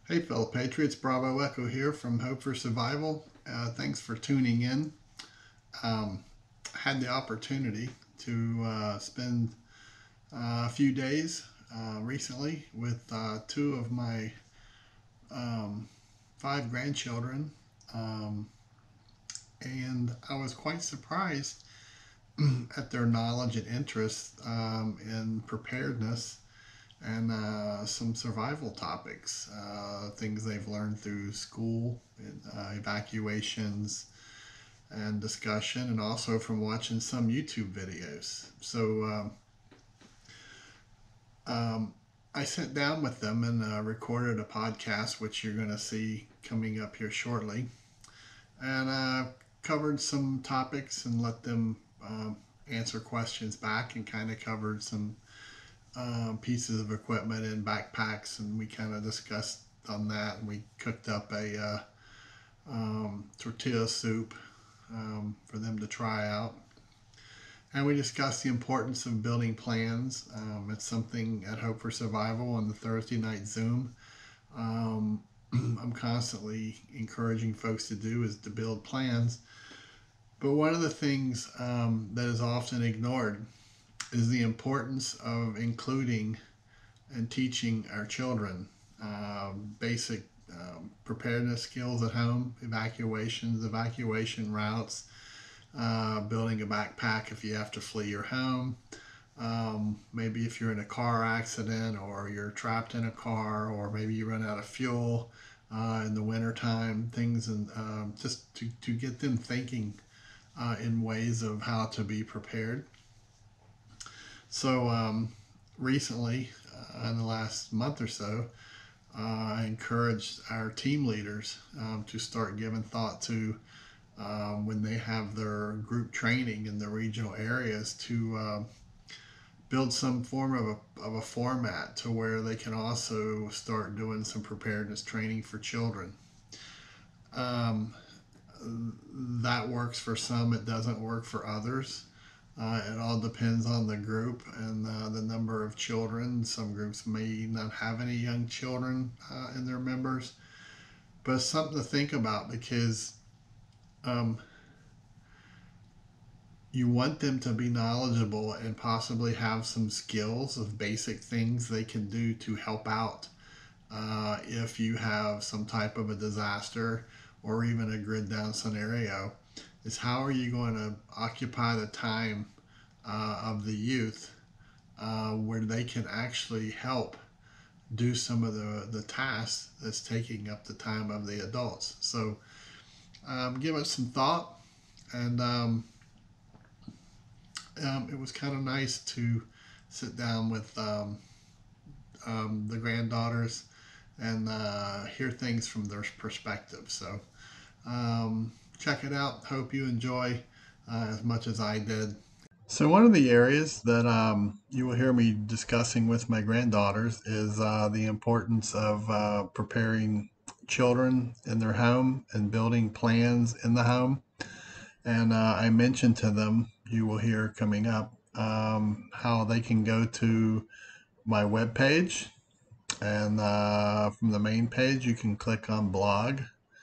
Hey fellow patriots, Bravo Echo here from Hope for Survival. Thanks for tuning in. Had the opportunity to spend a few days recently with two of my um, five grandchildren, um, and I was quite surprised at their knowledge and interest in preparedness and some survival topics, things they've learned through school, evacuations, and discussion, and also from watching some YouTube videos. So I sat down with them and recorded a podcast, which you're going to see coming up here shortly, and covered some topics and let them answer questions back, and kind of covered some pieces of equipment and backpacks, and we kind of discussed on that. And we cooked up a tortilla soup for them to try out. And we discussed the importance of building plans. It's something at Hope for Survival on the Thursday night Zoom. Um, I'm constantly encouraging folks to do is to build plans. But one of the things that is often ignored is the importance of including and teaching our children basic preparedness skills at home, evacuations, evacuation routes, building a backpack if you have to flee your home. Maybe if you're in a car accident or you're trapped in a car, or maybe you run out of fuel in the wintertime, things, and just to get them thinking in ways of how to be prepared. So recently, in the last month or so, I encouraged our team leaders to start giving thought to when they have their group training in the regional areas to build some form of a format to where they can also start doing some preparedness training for children. Um, that works for some, it doesn't work for others. It all depends on the group and the number of children. Some groups may not have any young children in their members, but it's something to think about because um, you want them to be knowledgeable and possibly have some skills of basic things they can do to help out if you have some type of a disaster or even a grid down scenario. Is how are you going to occupy the time of the youth where they can actually help do some of the tasks that's taking up the time of the adults. So give it some thought, and it was kind of nice to sit down with the granddaughters and hear things from their perspective. So check it out. Hope you enjoy as much as I did. So one of the areas that you will hear me discussing with my granddaughters is the importance of preparing children in their home and building plans in the home. And I mentioned to them, you will hear coming up, how they can go to my webpage. And from the main page, you can click on blog.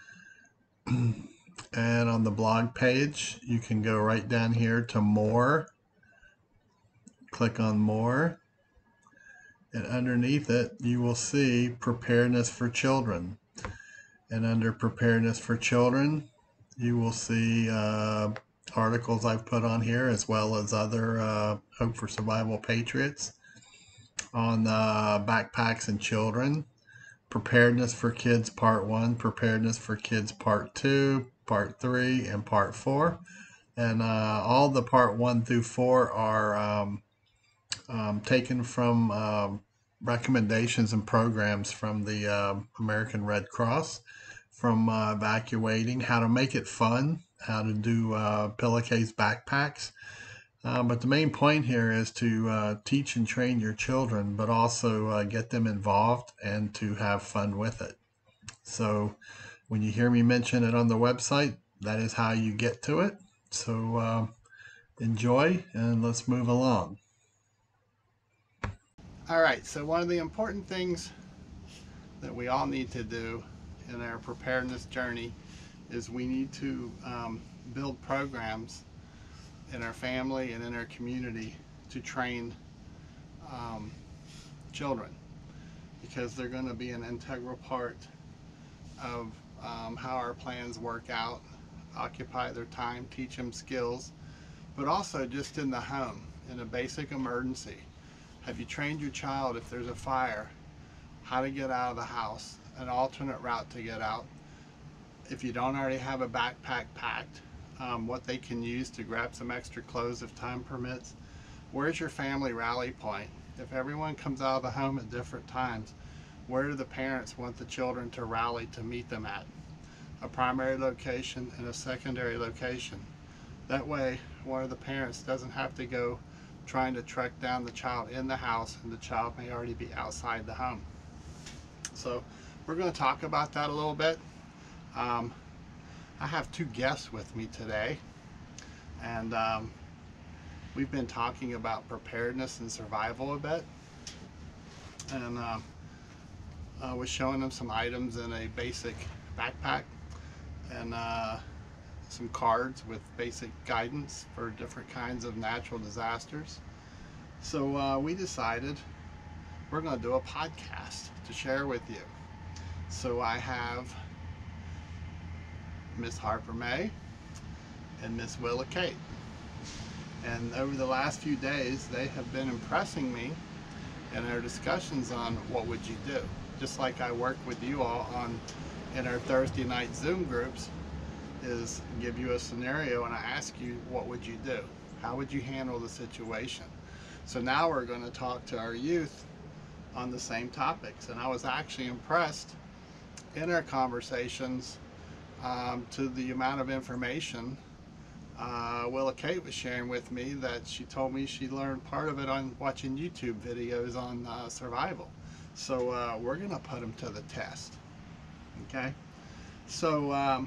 And on the blog page, you can go right down here to more. Click on more. And underneath it, you will see preparedness for children. And under preparedness for children, you will see articles I've put on here, as well as other Hope for Survival Patriots on backpacks and children, preparedness for kids part 1, preparedness for kids part 2, part 3, and part 4. And all the part 1 through 4 are taken from recommendations and programs from the American Red Cross, from evacuating, how to make it fun, how to do pillowcase backpacks. But the main point here is to teach and train your children, but also get them involved and to have fun with it. So when you hear me mention it on the website, that is how you get to it. So enjoy, and let's move along. All right, so one of the important things that we all need to do in our preparedness journey is we need to build programs in our family and in our community to train children, because they're going to be an integral part of how our plans work out, occupy their time, teach them skills, but also just in the home, in a basic emergency. Have you trained your child, if there's a fire, how to get out of the house, an alternate route to get out? If you don't already have a backpack packed, what they can use to grab some extra clothes if time permits. Where's your family rally point? If everyone comes out of the home at different times, where do the parents want the children to rally to meet them at? A primary location and a secondary location. That way, one of the parents doesn't have to go trying to track down the child in the house, and the child may already be outside the home. So we're going to talk about that a little bit. I have two guests with me today, and we've been talking about preparedness and survival a bit, and I was showing them some items in a basic backpack and some cards with basic guidance for different kinds of natural disasters. So we decided we're going to do a podcast to share with you. So I have Miss Harper May and Miss Willa Kate. And over the last few days, they have been impressing me in our discussions on what would you do. Just like I work with you all on in our Thursday night Zoom groups, is give you a scenario and I ask you, what would you do? How would you handle the situation? So now we're going to talk to our youth on the same topics. And I was actually impressed in our conversations to the amount of information Willa Kate was sharing with me, that she told me she learned part of it on watching YouTube videos on survival. So we're going to put them to the test. Okay? So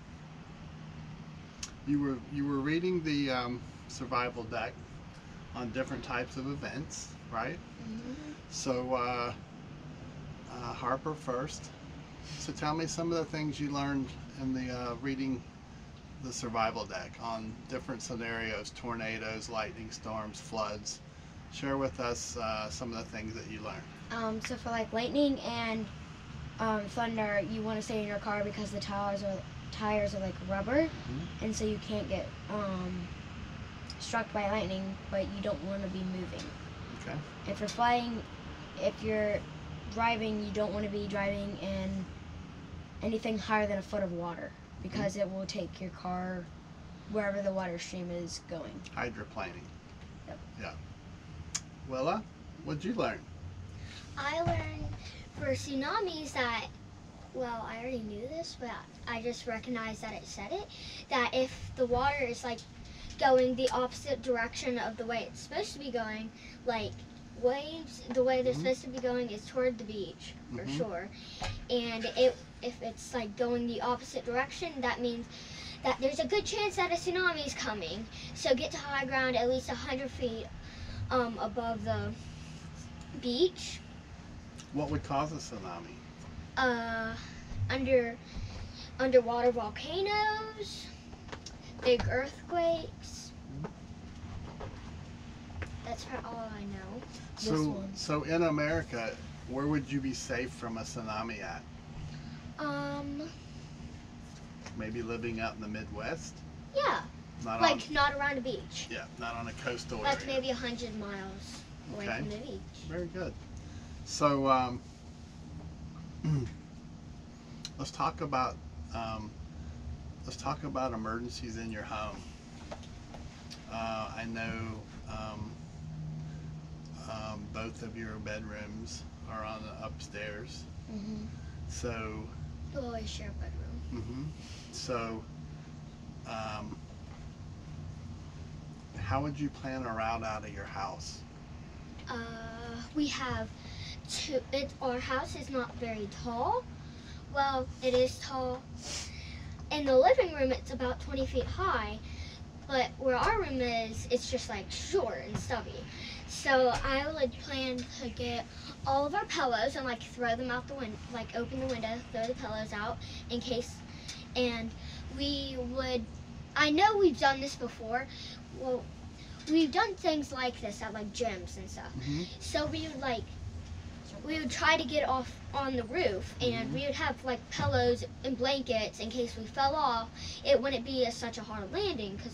you were reading the survival deck on different types of events, right? Mm-hmm. So Harper first. So tell me some of the things you learned in the reading the survival deck on different scenarios: tornadoes, lightning storms, floods. Share with us some of the things that you learned. So for like lightning and thunder, you want to stay in your car because the tires are like rubber, mm-hmm. and so you can't get struck by lightning, but you don't want to be moving. Okay. If you're flying, if you're driving, you don't want to be driving in anything higher than a foot of water, because it will take your car wherever the water stream is going. Hydroplaning. Yep. Yeah. Willa, what'd you learn? I learned for tsunamis that, well, I already knew this, but I just recognized that it said it, that if the water is like going the opposite direction of the way it's supposed to be going, like waves, the way they're supposed to be going is toward the beach, for sure. And if it's like going the opposite direction, that means that there's a good chance that a tsunami is coming. So get to high ground, at least 100 feet above the beach. What would cause a tsunami? Underwater volcanoes, big earthquakes. That's all I know. So in America, where would you be safe from a tsunami at? Maybe living out in the Midwest? Yeah. Not around a beach. Yeah, not on a coastal area. That's maybe 100 miles away from the beach. Very good. So let's talk about emergencies in your home. I know both of your bedrooms are on the upstairs. Mm-hmm. So We'll always share a bedroom. Mm-hmm. So how would you plan a route out of your house? We have our house is not very tall. Well, it is tall. In the living room, it's about 20 feet high, but where our room is, it's just like short and stubby. So I would plan to get all of our pillows and like throw them out the window, like open the window, throw the pillows out in case. And we would, I know we've done this before. Well, we've done things like this at like gyms and stuff. So we would try to get off on the roof, and we would have like pillows and blankets in case we fell off. It wouldn't be such a hard landing because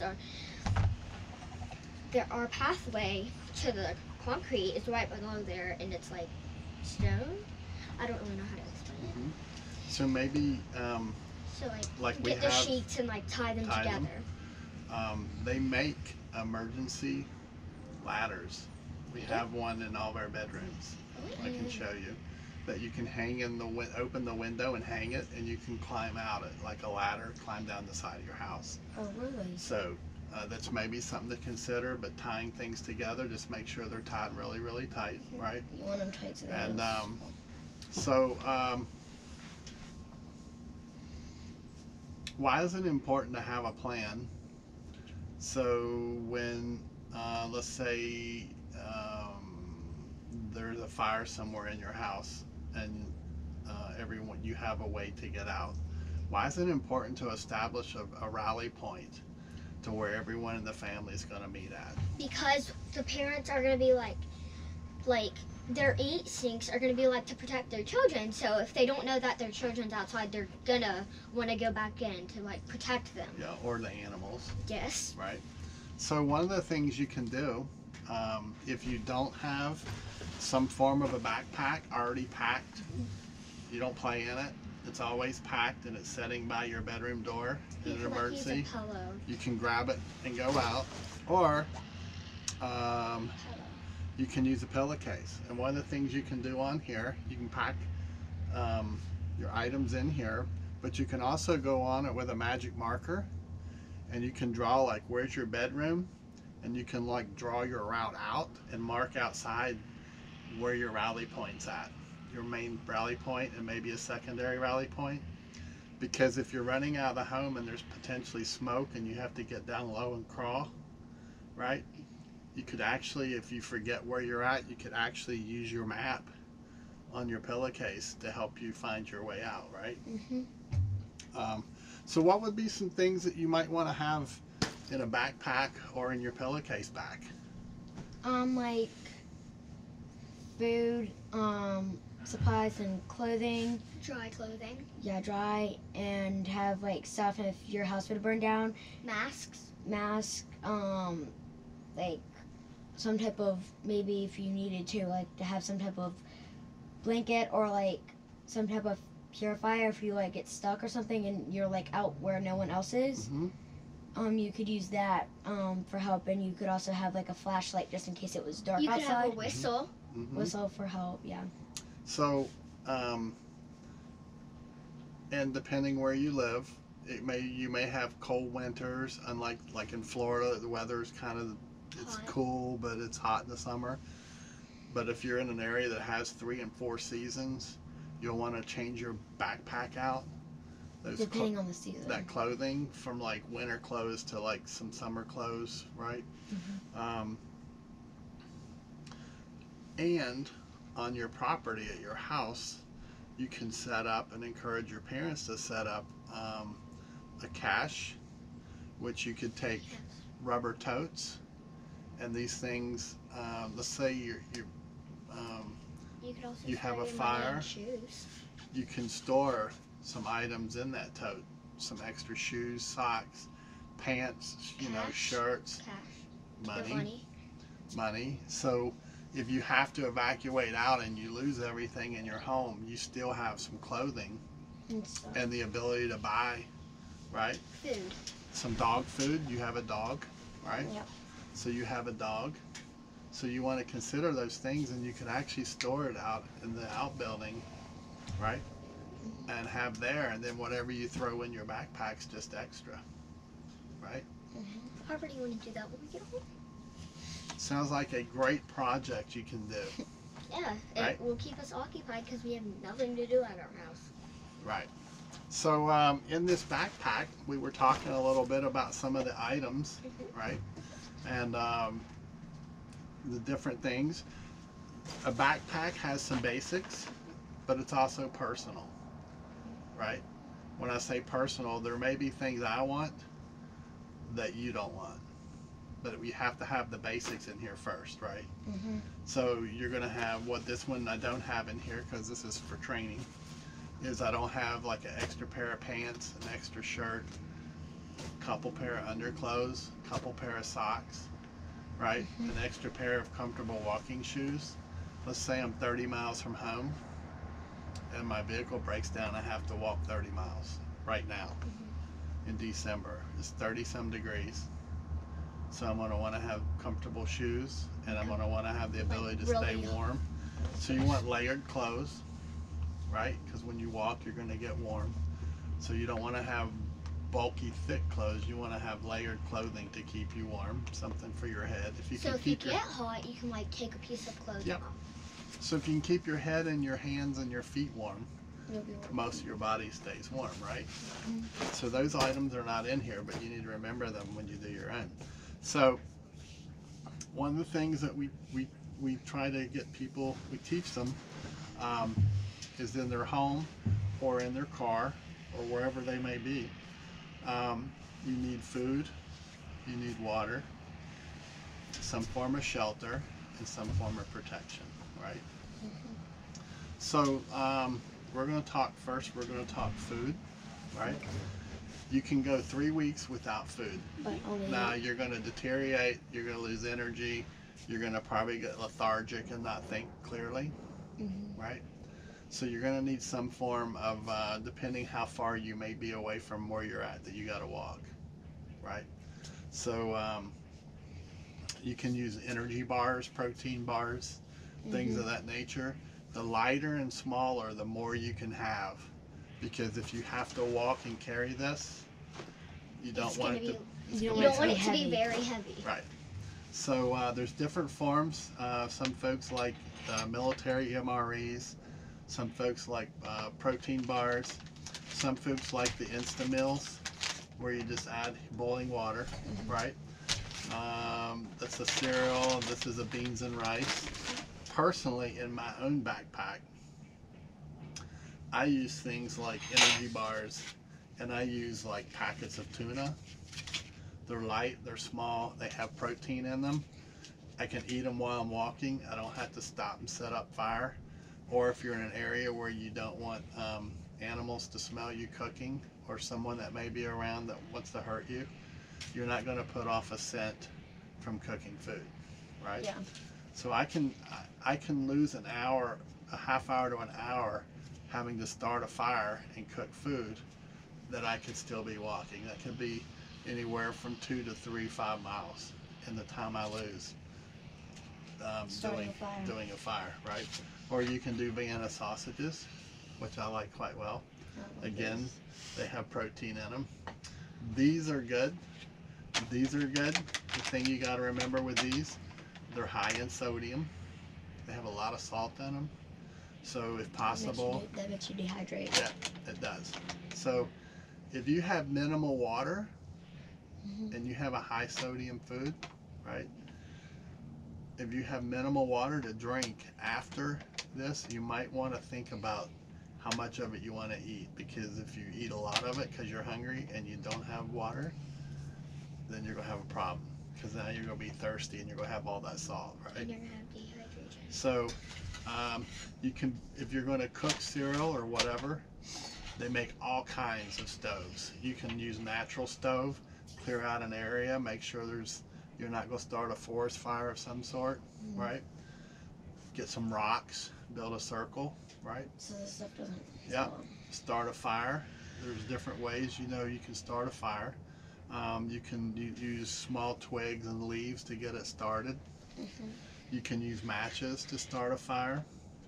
our pathway to the concrete is right below there, and it's like stone. I don't really know how to explain it. So maybe So like we get the have sheets and like tie them together. They make emergency ladders. We have one in all of our bedrooms. I can show you that you can hang in the open the window and hang it, and you can climb out it like a ladder, climb down the side of your house. Oh, really? So that's maybe something to consider, but tying things together, just make sure they're tied really, really tight, right? You want them tight to the And house. why is it important to have a plan? So when, let's say, there's a fire somewhere in your house, and you have a way to get out. Why is it important to establish a rally point to where everyone in the family is going to meet at? Because the parents are going to be like their instincts are going to be like to protect their children. So if they don't know that their children's outside, they're going to want to go back in to like protect them. Yeah, or the animals. Yes. Right. So one of the things you can do, if you don't have some form of a backpack already packed, you don't play in it, it's always packed and it's sitting by your bedroom door in an emergency. Use a pillow. You can grab it and go out, or you can use a pillowcase. And one of the things you can do on here, you can pack your items in here, but you can also go on it with a magic marker, and you can draw like where's your bedroom, and you can like draw your route out and mark outside where your rally point's at, your main rally point and maybe a secondary rally point. Because if you're running out of the home and there's potentially smoke and you have to get down low and crawl, right? You could actually, if you forget where you're at, you could actually use your map on your pillowcase to help you find your way out, right? So what would be some things that you might want to have in a backpack or in your pillowcase bag? Like food, supplies and clothing. Dry clothing. Yeah, dry, and have like stuff if your house would burn down. Masks. Mask, like some type of, maybe if you needed to, like to have some type of blanket or like some type of purifier if you like get stuck or something and you're like out where no one else is. You could use that for help, and you could also have like a flashlight just in case it was dark You outside. could have a whistle. Whistle for help, yeah. So, and depending where you live, you may have cold winters, unlike like in Florida, the weather's kind of, it's Hot. cool, but it's hot in the summer. But if you're in an area that has 3 and 4 seasons, you'll want to change your backpack out. Depending on the season. That clothing from like winter clothes to like some summer clothes, right? And on your property at your house, you can set up and encourage your parents to set up a cache, which you could take rubber totes, and these things. Let's say You could also you have store a your money fire. and shoes. You can store some items in that tote, some extra shoes, socks, pants, Cash. shirts, Cash. Your money. So if you have to evacuate out and you lose everything in your home, you still have some clothing And stuff. and the ability to buy, right? Food. Some dog food. You have a dog, right? Yep. So you have a dog. So you want to consider those things, and you can actually store it out in the outbuilding, right? And have there, and then whatever you throw in your backpack's just extra, right? Harper, do you want to do that when we get home? Sounds like a great project you can do. Yeah, Right. it will keep us occupied because we have nothing to do at our house. Right. So in this backpack, we were talking a little bit about some of the items, right? And the different things. A backpack has some basics, but it's also personal, right? When I say personal, there may be things I want that you don't want, but we have to have the basics in here first, right? Mm-hmm. So you're going to have what this one I don't have in here because this is for training, is I don't have like an extra pair of pants, an extra shirt, couple pair of underclothes, couple pair of socks, right? Mm-hmm. An extra pair of comfortable walking shoes. Let's say I'm 30 miles from home and my vehicle breaks down. I have to walk 30 miles right now in December. It's 30 some degrees. So I'm going to want to have comfortable shoes, and I'm going to want to have the ability to stay warm. So you want layered clothes, right? Because when you walk, you're going to get warm. So you don't want to have bulky, thick clothes. You want to have layered clothing to keep you warm, something for your head. If you So if you get hot, you can like take a piece of clothing off. So if you can keep your head and your hands and your feet warm, You'll be warm. most of your body stays warm, right? Mm-hmm. So those items are not in here, but you need to remember them when you do your own. So one of the things that we try to get people, we teach them, is in their home or in their car or wherever they may be. You need food, you need water, some form of shelter, and some form of protection, right? Mm-hmm. So we're going to talk first, we're going to talk food, right? You can go 3 weeks without food. But only Now you're going to deteriorate, you're going to lose energy, you're going to probably get lethargic and not think clearly, Mm-hmm. right? So you're going to need some form of, depending how far you may be away from where you're at, that you got to walk, right? So you can use energy bars, protein bars, things of that nature. The lighter and smaller, the more you can have, because if you have to walk and carry this, you don't want it to. You You don't want it to be very heavy. Right. So there's different forms. Some folks like military MREs. Some folks like protein bars. Some folks like the Insta Meals, where you just add boiling water, right? That's a cereal. This is a beans and rice. Personally, in my own backpack, I use things like energy bars, and I use like packets of tuna. They're light, they're small, they have protein in them. I can eat them while I'm walking. I don't have to stop and set up fire. Or if you're in an area where you don't want animals to smell you cooking, or someone that may be around that wants to hurt you, you're not going to put off a scent from cooking food, right? Yeah. So I can lose an hour, a half hour to an hour having to start a fire and cook food that I could still be walking. That could be anywhere from 2 to 3, 5 miles in the time I lose doing a fire, right? Or you can do Vienna sausages, which I like quite well. Again, they have protein in them. These are good. These are good. The thing you got to remember with these, they're high in sodium. They have a lot of salt in them. So if possible, that makes you dehydrate. yeah, it does. So if you have minimal water and you have a high sodium food, right? If you have minimal water to drink after this, you might want to think about how much of it you want to eat, because if you eat a lot of it because you're hungry and you don't have water, then you're going to have a problem, because now you're going to be thirsty and you're going to have all that salt, right? And you're going to have dehydration. So you can, if you're going to cook cereal or whatever, they make all kinds of stoves. You can use natural stove, clear out an area, make sure you're not going to start a forest fire of some sort, right? Get some rocks, build a circle, right? So this stuff doesn't. Yeah. Start a fire. There's different ways you can start a fire. You can use small twigs and leaves to get it started. You can use matches to start a fire.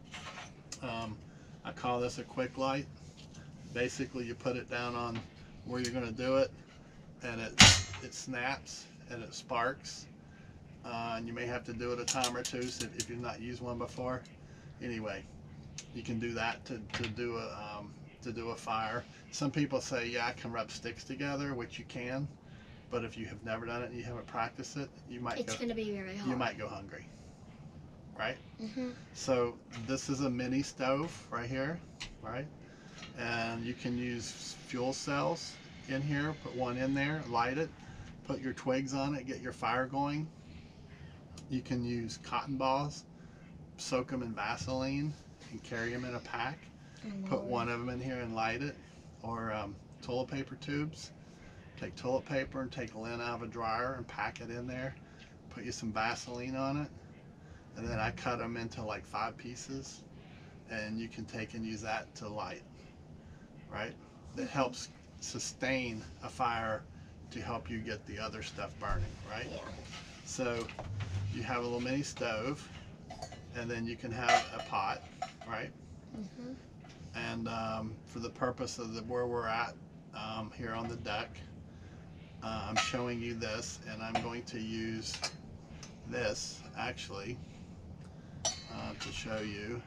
I call this a quick light. Basically, you put it down on where you're going to do it, and it snaps and it sparks. And you may have to do it a time or two if you've not used one before. Anyway, you can do that to do a fire. Some people say, yeah, I can rub sticks together, which you can, but if you have never done it and you haven't practiced it, it's going to be very hard. You might go hungry. right? Mhm. So this is a mini stove right here, right? And you can use fuel cells in here, put one in there, light it, put your twigs on it, get your fire going. You can use cotton balls, soak them in Vaseline and carry them in a pack. Put one of them in here and light it. Or toilet paper tubes. Take toilet paper and take lint out of a dryer and pack it in there. Put you some Vaseline on it. And then I cut them into like 5 pieces. And you can take and use that to light, right? That helps sustain a fire to help you get the other stuff burning, right? Yeah. So you have a little mini stove, and then you can have a pot, right? Mhm. And for the purpose of where we're at here on the deck, I'm showing you this, and I'm going to use this actually to show you.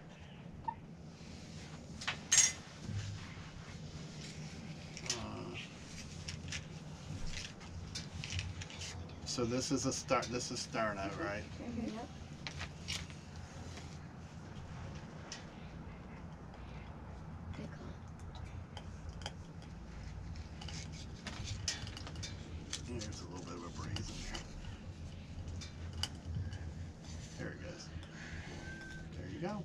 So this is a start. This is sterno, right? Mhm. Yep. There's a little bit of a breeze in here. There it goes. There you go.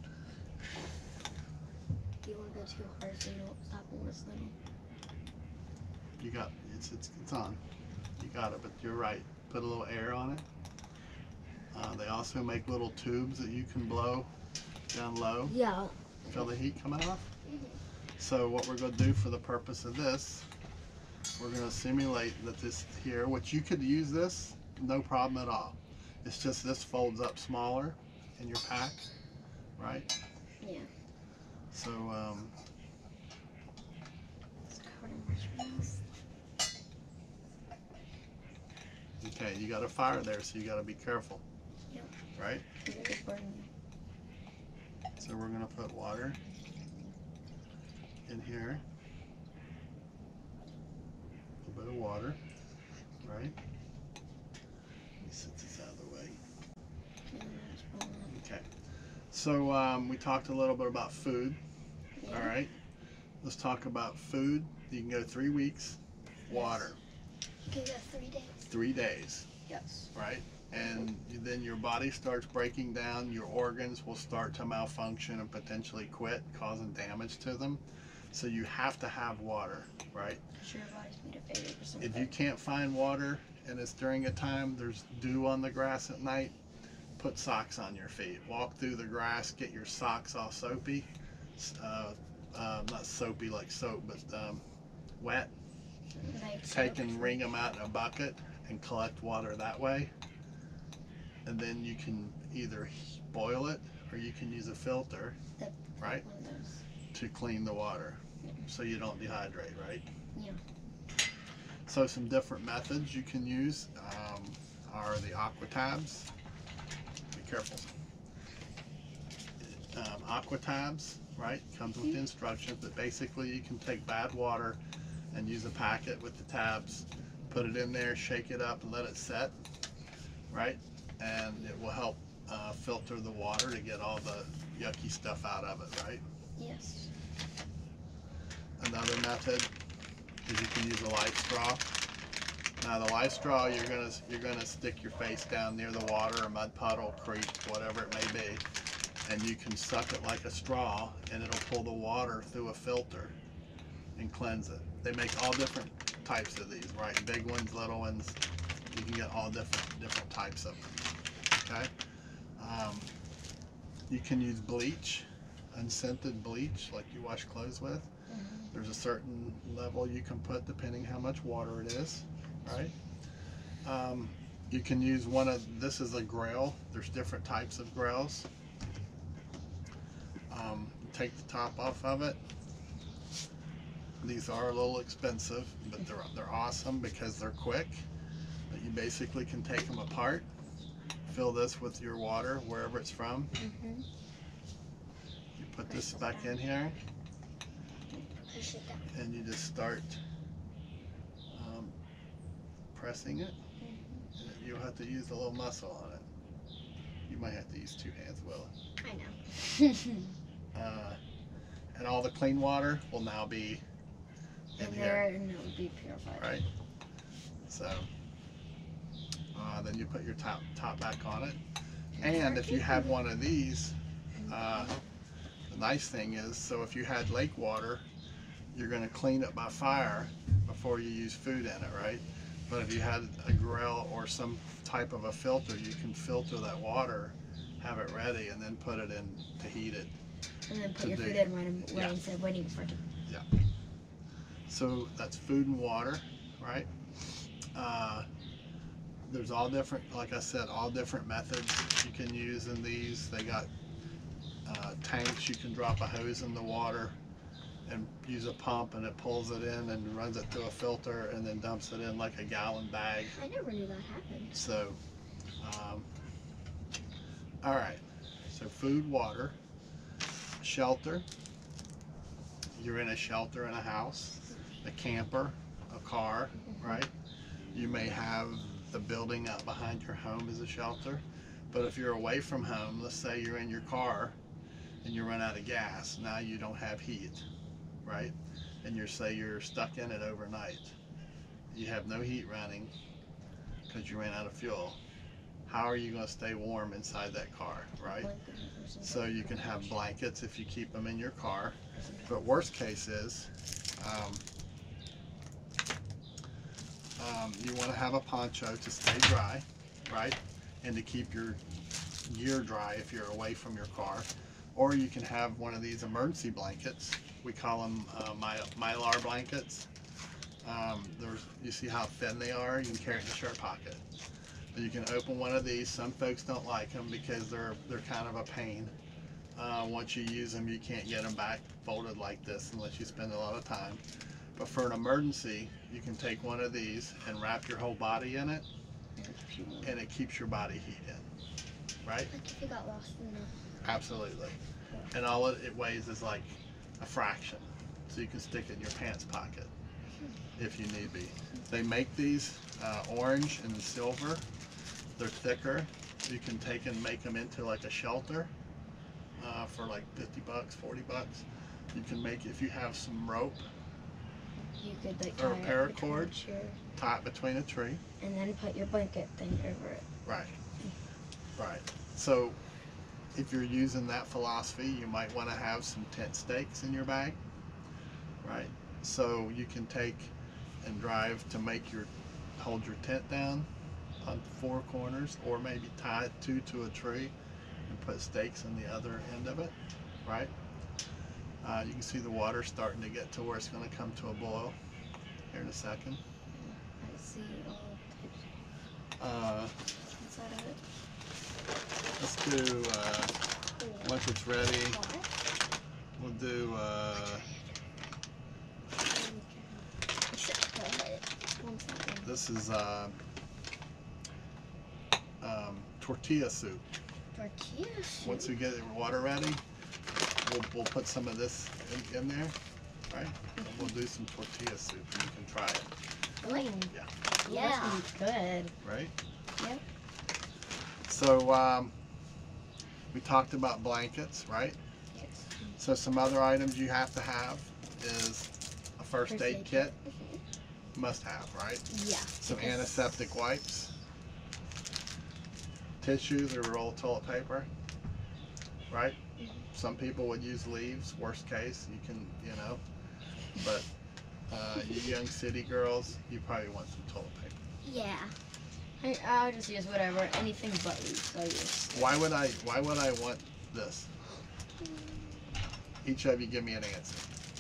Do you want to go too hard so you don't stop whistling? You got it's on. You got it, but you're right. Put a little air on it. They also make little tubes that you can blow down low. Yeah. Feel the heat coming off? Mhm. So what we're going to do for the purpose of this, we're going to simulate that this here, which you could use this, no problem at all. It's just this folds up smaller in your pack, right? Yeah. So It's covered in marshmallows. okay, you got a fire there, so you got to be careful. Yep. Right? It's burning. So we're going to put water in here. A little bit of water, right? Let me set this out of the way. Okay. So we talked a little bit about food. Yeah. All right. Let's talk about food. You can go 3 weeks. Water. You can go 3 days. 3 days, Yes. right? And then your body starts breaking down. Your organs will start to malfunction and potentially quit, causing damage to them. So you have to have water, right? Because your body's made of 80%. If you can't find water and it's during a time there's dew on the grass at night, put socks on your feet. Walk through the grass, get your socks all soapy. Not soapy like soap, but wet. Take and wring them out in a bucket and collect water that way. And then you can either boil it or you can use a filter, right, to clean the water so you don't dehydrate, right? Yeah. So some different methods you can use are the aqua tabs. Be careful. Aqua tabs, right, comes with the instructions, but basically you can take bad water and use a packet with the tabs, put it in there, shake it up and let it set, right? And it will help filter the water to get all the yucky stuff out of it, right? Yes. Another method is you can use a life straw. Now the life straw, you're gonna stick your face down near the water, or mud puddle, creek, whatever it may be, and you can suck it like a straw, and it'll pull the water through a filter and cleanse it. They make all different types of these, right? Big ones, little ones. You can get all different types of them. Okay. You can use bleach, unscented bleach, like you wash clothes with. There's a certain level you can put depending how much water it is, right? You can use this is a grill. There's different types of grills. Take the top off of it. These are a little expensive, but they're awesome because they're quick. But you basically can take them apart, fill this with your water wherever it's from. You put this back in here, Push it down. and you just start pressing it. And you'll have to use a little muscle on it. You might have to use 2 hands, Will. I know. And all the clean water will now be in And here, there, and it would be purified. right? So then you put your top back on it. And if you had one of these, the nice thing is, so if you had lake water, you're going to clean it by fire before you use food in it, right? But if you had a grill or some type of a filter, you can filter that water, have it ready, and then put it in to heat it. And then put your food in right away instead of waiting for it to. Yeah. So that's food and water, right? There's all different, like I said, all different methods you can use in these. They got tanks. You can drop a hose in the water and use a pump, and it pulls it in and runs it through a filter and then dumps it in like a gallon bag. I never knew that happened. So, all right. So food, water, shelter. You're in a shelter in a house, a camper, a car, right? You may have the building out behind your home as a shelter, but if you're away from home, let's say you're in your car and you run out of gas, now you don't have heat, right? And you're stuck in it overnight. You have no heat running because you ran out of fuel. How are you going to stay warm inside that car, right? So you can have blankets if you keep them in your car. But worst case is, you want to have a poncho to stay dry, right? And to keep your gear dry if you're away from your car. Or you can have one of these emergency blankets. We call them Mylar blankets. You see how thin they are? You can carry it in the shirt pocket. You can open one of these. Some folks don't like them because they're kind of a pain. Once you use them, you can't get them back folded like this unless you spend a lot of time. But for an emergency, you can take one of these and wrap your whole body in it, and it keeps your body heat in, right? Like if you got lost in the... Absolutely. And all it weighs is like a fraction, so you can stick it in your pants pocket if you need be. They make these orange and silver. They're thicker. You can take and make them into like a shelter for like $50, $40. You can make, if you have some rope You could like or a tie it between paracord, a chair tie it between a tree. and then put your blanket thing over it. Right. Right. So if you're using that philosophy, you might want to have some tent stakes in your bag. Right. So you can take and drive to hold your tent down on 4 corners, or maybe tie it to a tree and put stakes on the other end of it, right? You can see the water starting to get to where it's going to come to a boil here in a second. I see all inside of it. Let's do, once it's ready, we'll do, this is tortilla soup. Tortilla soup? Once we get the water ready, we'll put some of this in there, right? And we'll do some tortilla soup, and you can try it, Really? Yeah. Yeah. That's gonna be good. right? Yep. So we talked about blankets, right? Yes. So some other items you have to have is a first aid kit. Must have, right? Yeah. Some antiseptic wipes, tissues or roll of toilet paper, right? Some people would use leaves, worst case, you can, but you young city girls, you probably want some toilet paper. Yeah. I'll just use whatever, anything but leaves. I'll use. Why would I want this? Each of you give me an answer.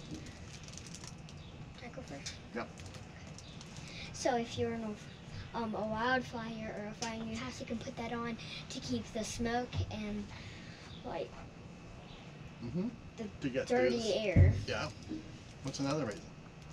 Can I go first? Yep. So if you're in a wildfire or a fire in your house, you can put that on to keep the smoke and like Mm-hmm. the To get through dirty this. air. Yeah. What's another reason?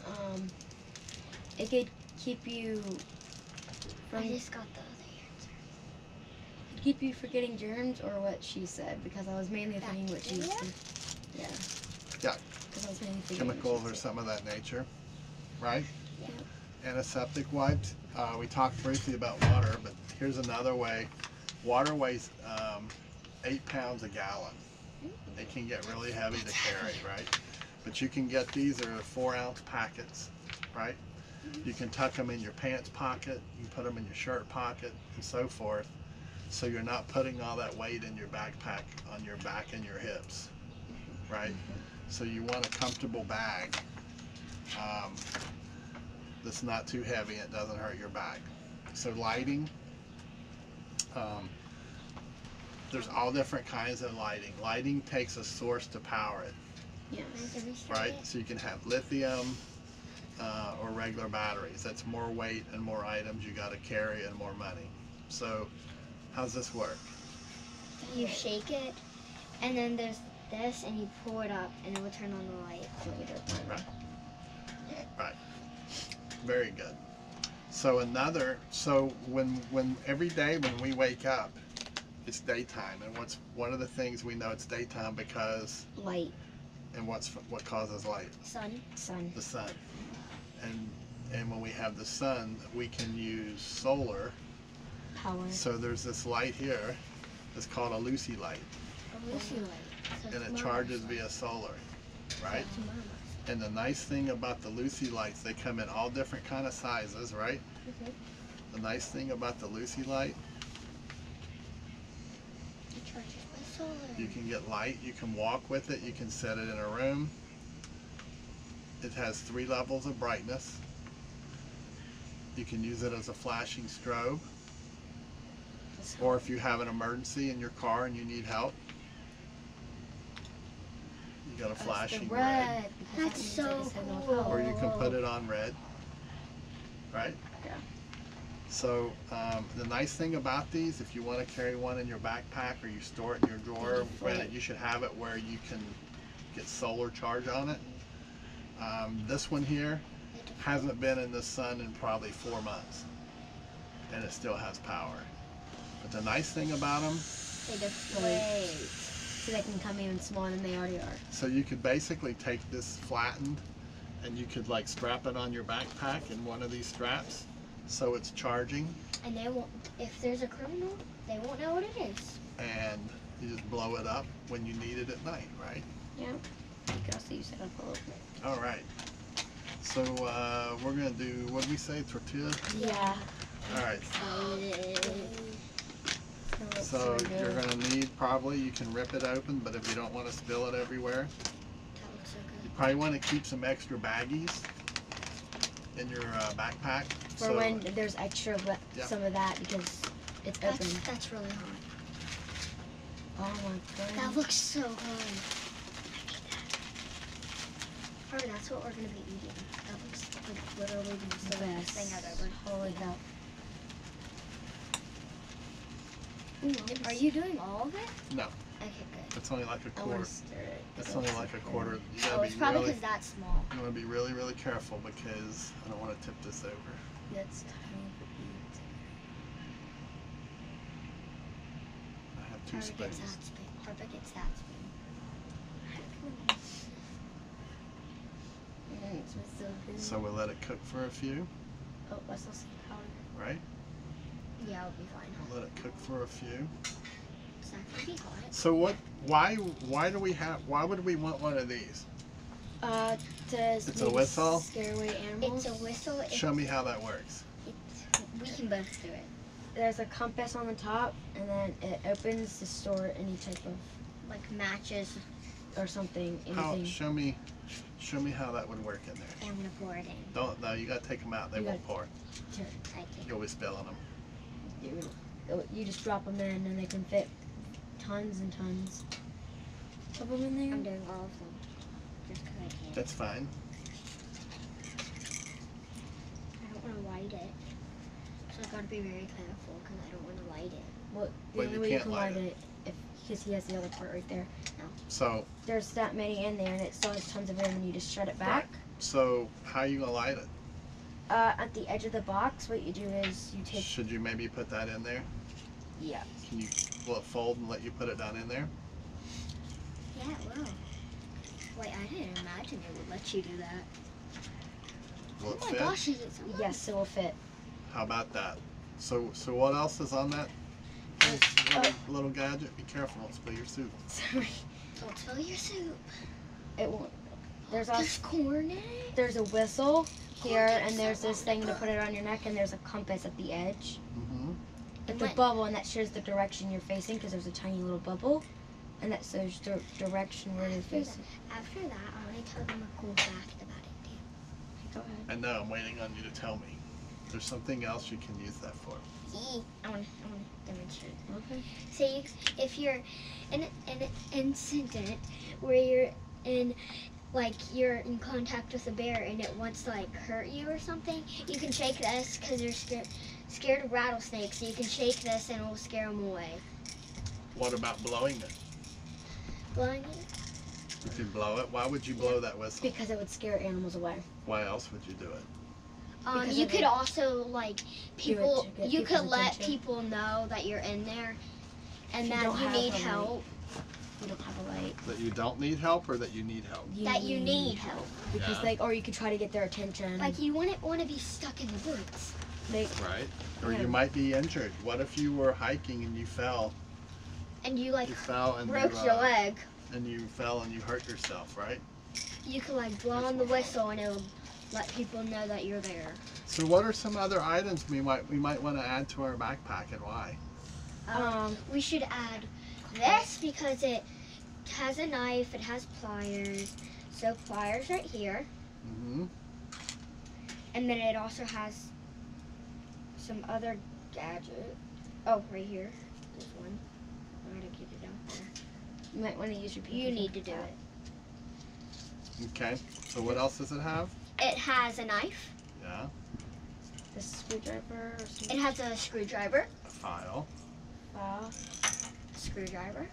It could keep you I from just got the other answer. keep you from getting germs, or what she said, because I was mainly thinking what she Bacteria? said. Yeah. Yeah. Because I was mainly thinking what she Chemicals or said. something of that nature, right? Yeah. Antiseptic wipes. We talked briefly about water, but here's another way Water weighs 8 pounds a gallon. It can get really heavy to carry, right? But you can get these are 4-ounce packets, right? You can tuck them in your pants pocket, you can put them in your shirt pocket, and so forth. So you're not putting all that weight in your backpack on your back and your hips, right? So you want a comfortable bag that's not too heavy and it doesn't hurt your back. So lighting, there's all different kinds of lighting. Lighting takes a source to power it, Yes. right? So you can have lithium or regular batteries. That's more weight and more items you got to carry and more money. So how's this work? You shake it, and then there's this, and you pull it up, and it will turn on the light. Right. Right. Very good. So when every day when we wake up, it's daytime, and one of the things we know it's daytime because Light. and what causes light? Sun. Sun. The sun. And when we have the sun, we can use solar. Power. So there's this light here. It's called a Lucy light, A Lucy light. So and it's it charges Mama's via solar, right? light. It's Mama's. And the nice thing about the Lucy lights, they come in all different kind of sizes, right? The nice thing about the Lucy light, It charges by solar. you can get light, you can walk with it, you can set it in a room. It has 3 levels of brightness. You can use it as a flashing strobe, or if you have an emergency in your car and you need help, you got a flashing red. That's so cool. Or you can put it on red, right? Yeah. So the nice thing about these, if you want to carry one in your backpack or you store it in your drawer, you should have it where you can get solar charge on it. This one here hasn't been in the sun in probably 4 months, and it still has power. But the nice thing about them, They deflate. So they can come even smaller than they already are. so you could basically take this flattened and you could like strap it on your backpack in one of these straps so it's charging, And they won't, if there's a criminal, they won't know what it is. and you just blow it up when you need it at night, right? Yeah. You could also use it on a little bit. All right. So we're gonna do, what did we say, tortilla? Yeah. All right. Let's So see what you're we do. gonna need probably, you can rip it open, but if you don't want to spill it everywhere, That looks so you probably want to keep some extra baggies in your backpack. For when there's extra, Yeah. some of that because it's good. open. That's really hot. Oh my god. That looks so good. I need that. Probably that's what we're gonna be eating. That looks like literally the best thing I've ever. Holy cow. Are you doing all of it? No, Okay, good. it's only like a I quarter. want to stir it. It's only like a quarter. You Oh, gotta it's be probably really, because that's small. you want to be really, really careful because I don't want to tip this over. That's tiny but eat. I have 2 Harper gets spoons. that spoon. Harper gets that spoon. It smells so good. So we'll let it cook for a few, Oh, I still see powder. right? Yeah, it'll be fine. We'll let it cook for a few. It's not gonna be hot. So why would we want one of these? To It's a maybe whistle? scare away animals. It's a whistle. Show me how that works. We can both do it. There's a compass on the top, and then it opens to store any type of Like matches. or something, How? anything. Show me how that would work in there. And I'm gonna pour it in. Don't. No, you gotta take them out. They You won't pour. Sure. I think. You'll be spilling them. You just drop them in, and they can fit tons and tons of them in there. I'm doing all of them. Just because I can. That's fine. I don't want to light it. So I gotta be very careful because I don't want to light it. Well, the But only you way you can't can light light it, because he has the other part right there. So There's that many in there, and it still has tons of air, and you just shut it back. so how are you gonna light it? At the edge of the box, what you do is you take. Should you maybe put that in there? Yeah. Can you? Will it fold and let you put it down in there? Yeah, it will. Wait, I didn't imagine it would let you do that. Will it Oh my fit? gosh, is it so Yes, it will fit. How about that? So what else is on that? little gadget. Be careful, it'll spill your soup. Sorry. Don't spill your soup. It won't. There's There's corn in it. there's a whistle here, and there's this thing to put it on your neck, and there's a compass at the edge. Mm-hmm. It's a bubble, and that shows the direction you're facing because there's a tiny little bubble, and that shows the direction where you're facing. After that, I want to tell them a cool fact about it too. Go ahead. I know, I'm waiting on you to tell me. There's something else you can use that for. I want to demonstrate. Okay. Say if you're in an incident where you're in contact with a bear and it wants to like hurt you or something, you can shake this because you're scared of rattlesnakes. So you can shake this and it will scare them away. What about blowing it? Blowing it? You could blow it. Why would you blow that whistle? Because it would scare animals away. Why else would you do it? Because You of could it. also like people. Do it to get You could people's let attention. people know that you're in there and If you that don't you have need a light. help. You don't have a light. That you don't need help or that you need help? That you need help. Because Yeah. or you could try to get their attention. Like you wouldn't want to be stuck in the woods. Like, Right? Or Yeah. you might be injured. What if you were hiking and you fell? And you like You fell and broke you, your leg. and you fell and you hurt yourself, right? You could like blow on the whistle and it'll let people know that you're there. So what are some other items we might want to add to our backpack and why? We should add this because it has a knife, it has pliers. So pliers right here. Mm-hmm. And then it also has some other gadget. Oh, right here. There's one. I'm gonna get it out there. you might want to use your pinky You need to for do that. it. Okay. So what else does it have? It has a knife. Yeah. The screwdriver or something. It has a screwdriver. A file. Screwdriver.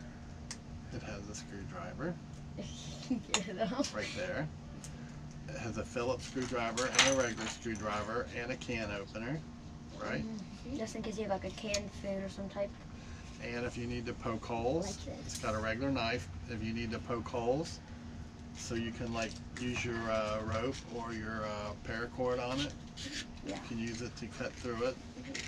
It has a screwdriver Get it out. right there. It has a Phillips screwdriver and a regular screwdriver and a can opener, right? Just in case you have like a canned food or some type. And if you need to poke holes, Like this. it's got a regular knife. If you need to poke holes, so you can like use your rope or your paracord on it. Yeah. You can use it to cut through it.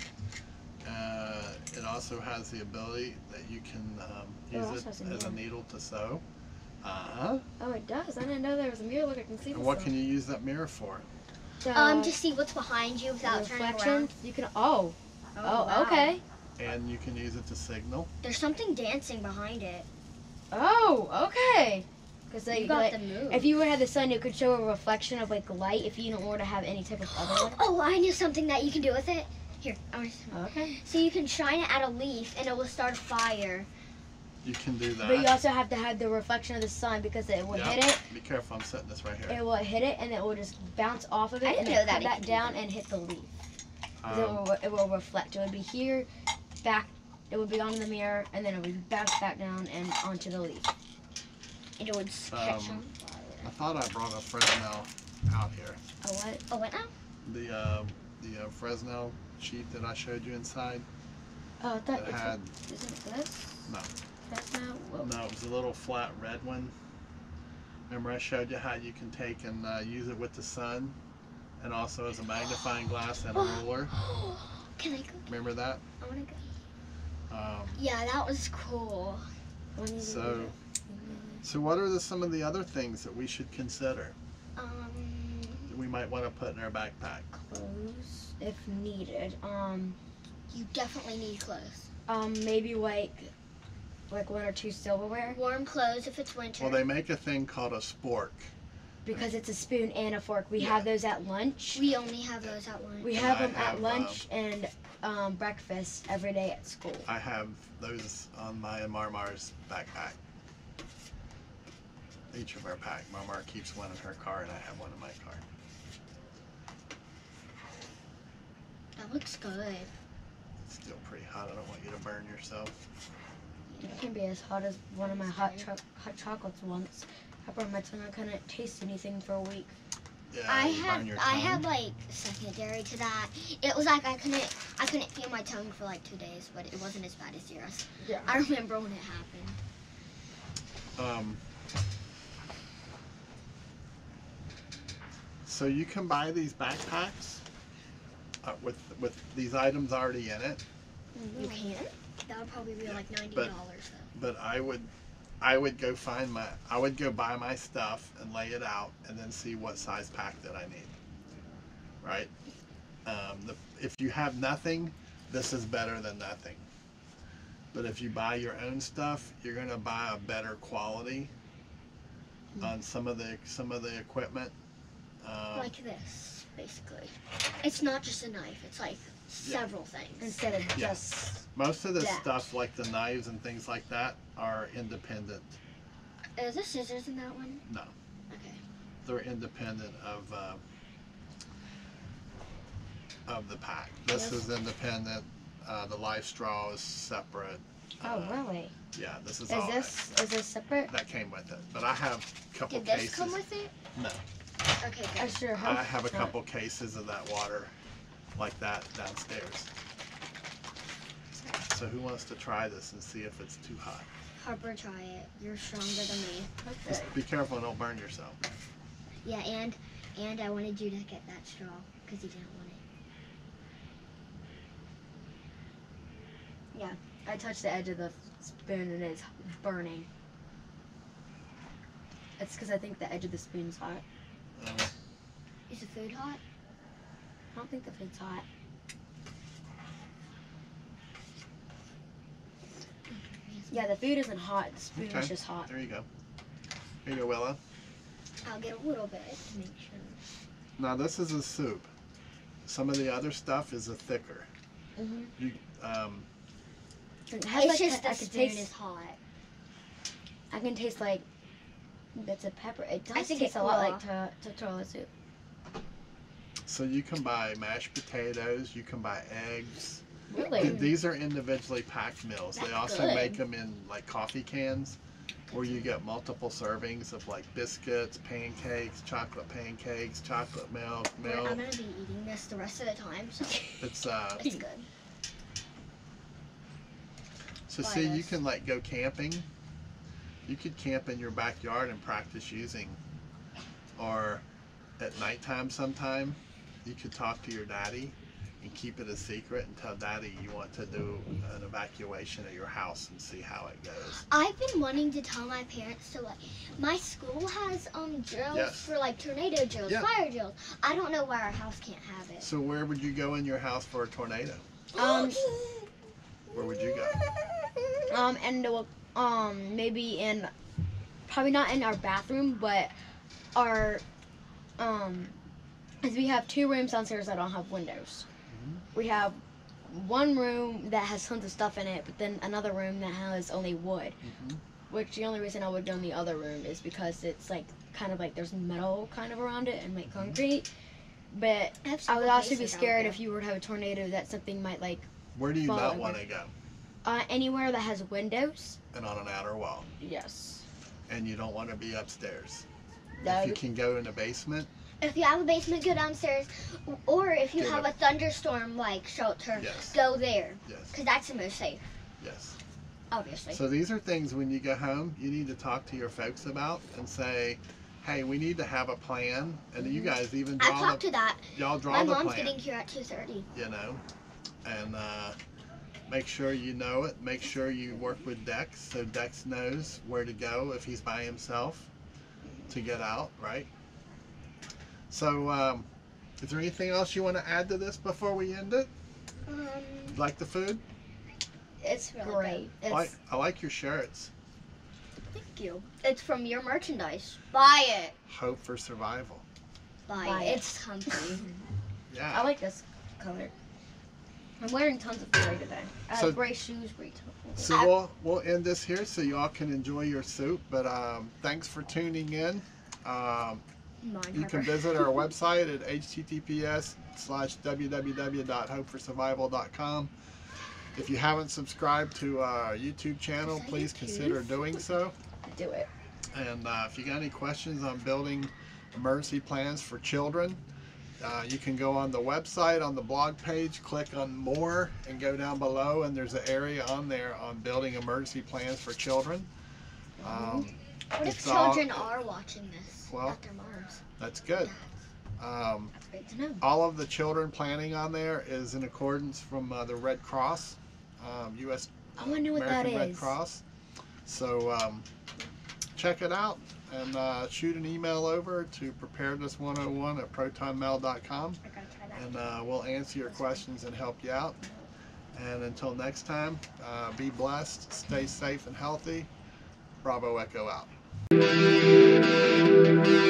It also has the ability that you can use also it has a as a mirror. needle to sew. Uh-huh. Oh, it does. I didn't know there was a mirror. Look, I can see And this what one. can you use that mirror for? So, To see what's behind you without turning reflection. around. You can. Oh. Oh. wow. Okay. And you can use it to signal. There's something dancing behind it. Oh. Okay. Because You got the move. if you would have the sun, it could show a reflection of like light. If you don't want to have any type of other light. Oh, I knew something that you can do with it. Here, I want to. Okay. So you can shine it at a leaf and it will start a fire. You can do that. But you also have to have the reflection of the sun because it will Yep. hit it. Be careful, I'm setting this right here. It will hit it and it will just bounce off of it I and didn't then know that come it back could do down that. and hit the leaf. 'Cause Um, it will reflect. It would be here, back. It would be on the mirror and then it would bounce back down and onto the leaf. And it would catch on I thought I brought a Fresnel out here. Oh what? Oh, what now? The Fresnel sheet that I showed you inside. Oh, I thought It it's had isn't this? no. That's not. Whoa. No, it was a little flat red one. Remember I showed you how you can take and use it with the sun and also as a magnifying glass and a ruler. Can I go? Remember that? I want to go. Um, Yeah, that was cool. When you do so, it. so what are some of the other things that we should consider that we might want to put in our backpack? Clothes if needed. You definitely need clothes. Maybe like one or two silverware Warm clothes if it's winter. Well, they make a thing called a spork. because it's a spoon and a fork. We Yeah. have those at lunch. We only have those at lunch. We And have I them have, at lunch and breakfast every day at school. I have those on my and Marmar's backpack. Each of our pack. Marmar keeps one in her car and I have one in my car. That looks good. It's still pretty hot. I don't want you to burn yourself. It can be as hot as one of my hot chocolates once. I burned my tongue. I couldn't taste anything for a week. Yeah, I you burn your had tongue. like secondary to that. It was like I couldn't feel my tongue for like 2 days, but it wasn't as bad as yours. Yeah. I remember when it happened. So you can buy these backpacks with these items already in it. You can? That would probably be like $90 but- though. But I would go buy my stuff and lay it out, and then see what size pack that I need. Right? If you have nothing, this is better than nothing. But if you buy your own stuff, you're gonna buy a better quality on some of the equipment. Like this, basically. It's not just a knife. It's like several things. Instead of Yeah. just Most of the that. stuff, like the knives and things like that, are independent. Is there scissors in that one? No, Okay. they're independent of the pack. This Yes. is independent. The life straw is separate. oh really? Yeah, this is Is all this separate? that came with it. But I have a couple Did this cases. come with it? No, Okay, I good. sure I hope have a not. couple cases of that water like that downstairs. So who wants to try this and see if it's too hot? Harper, try it. You're stronger than me. Okay. Just be careful and don't burn yourself. Yeah, and I wanted you to get that straw because you didn't want it. I touched the edge of the spoon and it's burning. It's because I think the edge of the spoon's hot. Is the food hot? I don't think the food's hot. Yeah, the food isn't hot. The spoon Okay. is just hot. There you go. Here you go, Willa. I'll get a little bit to make sure. Now this is a soup. Some of the other stuff is a thicker. Mhm. You, It has It's like just I the can spoon taste. is hot. I can taste like bits of pepper. It does think taste it a lot will. like toilet soup. so you can buy mashed potatoes. You can buy eggs. Really? These are individually packed meals. They That's also good. make them in like coffee cans, where you get multiple servings of like biscuits, pancakes, chocolate milk, I'm milk. gonna be eating this the rest of the time, so It's it's good. so Buy see, you this. can like go camping. You could camp in your backyard and practice using, or at nighttime sometime, you could talk to your daddy and keep it a secret and tell daddy you want to do an evacuation of your house and see how it goes. I've been wanting to tell my parents to like. My school has drills Yes. for like tornado drills, Yeah. fire drills. I don't know why our house can't have it. So where would you go in your house for a tornado? Where would you go? And maybe in, probably not in our bathroom, but our, because we have 2 rooms downstairs that don't have windows. We have one room that has tons of stuff in it, but then another room that has only wood. Mhm. Which the only reason I would go in the other room is because it's like kind of like there's metal kind of around it and like concrete. But I would also be scared if you were to have a tornado that something might like Where do you Fall not over. want to go? Anywhere that has windows. And on an outer wall. Yes. And you don't want to be upstairs. That If you would- can go in the basement, If you have a basement, go downstairs, or if you Get have up. a thunderstorm like shelter, yes, go there yes, because that's the most safe, yes. obviously. So these are things when you go home, you need to talk to your folks about and say, hey, we need to have a plan. And you guys even I draw talked the, to that. y'all draw My the mom's plan, getting here at 2:30. you know, and make sure you know it. Make sure you work with Dex so Dex knows where to go if he's by himself to get out, right? So, is there anything else you want to add to this before we end it? Like the food? It's really Great. It's, I like your shirts. good. Thank you. It's from your merchandise. Buy it. Hope for survival. Buy, Buy it. it. It's comfy. Yeah. I like this color. I'm wearing tons of gray today. I So- have gray shoes, gray toes. So we'll end this here so y'all can enjoy your soup. But thanks for tuning in. Mine, You can Harper. visit our website at https:/www.hopeforsurvival.com. If you haven't subscribed to our YouTube channel, Is that please your consider tooth? doing so. Do it. And if you got any questions on building emergency plans for children, you can go on the website on the blog page, click on more, and go down below. And there's an area on there on building emergency plans for children. What if it's all- children are watching this? Well, Not their moms. That's good. That's great to know. All of the children planning on there is in accordance from the Red Cross, U.S. I want to know what American that Red is. Cross. So check it out and shoot an email over to preparedness101@protonmail.com, I gotta try that. and we'll answer your questions and help you out. And until next time, be blessed, stay safe and healthy. Bravo Echo out.